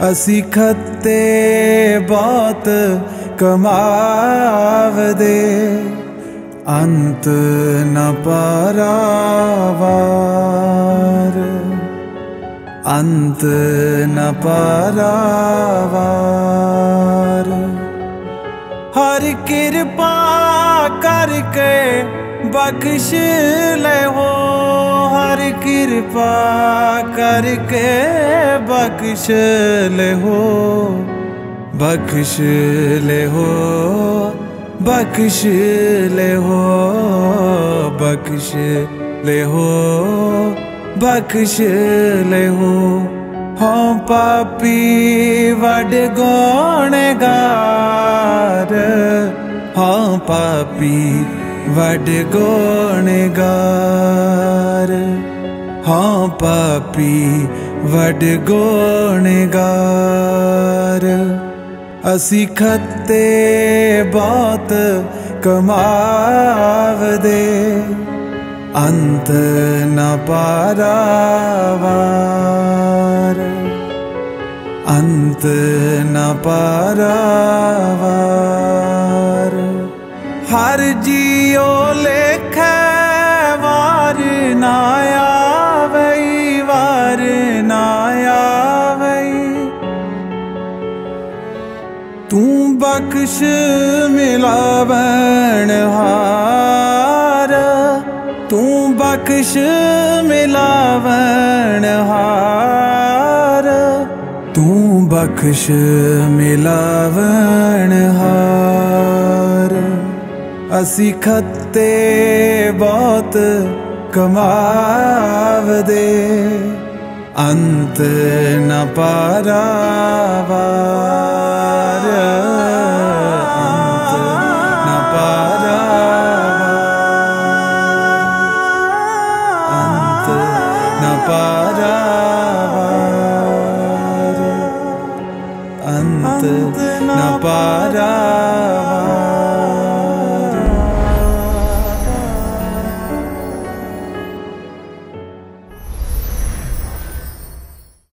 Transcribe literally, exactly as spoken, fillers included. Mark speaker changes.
Speaker 1: असी खत्ते बहुत कमावदे, अंत न पारावार, अंत न पारावार। हर कृपा करके बख्श ले हो, हर कृपा करके बख्श ले हो, बख्श ले हो, बख्श ले हो, बख्श ले हो, बख्श ले हो। हाँ पापी वड गुनहगार, हाँ पापी वड गुनहगार, हाँ पापी वड गुनहगार। असी खत्ते बहुत कमावदे, अंत न पारावार, अंत न पारावार। हर जियो लेखे वार ना आवई, वार ना आवई। तू बख्श मिलावण हार, तू बख्श मिलावण हार, तू बख्श मिलावण हार। असी खत्ते बहुत कमावदे, अंत न पारावार, अंत न पारावार, अंत न पारावार, अंत न पारावार।